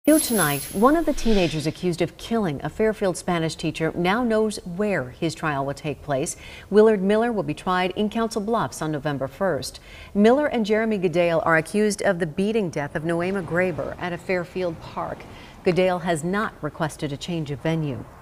New tonight, one of the teenagers accused of killing a Fairfield Spanish teacher now knows where his trial will take place. Willard Miller will be tried in Council Bluffs on November 1st. Miller and Jeremy Goodale are accused of the beating death of Noema Graber at a Fairfield park. Goodale has not requested a change of venue.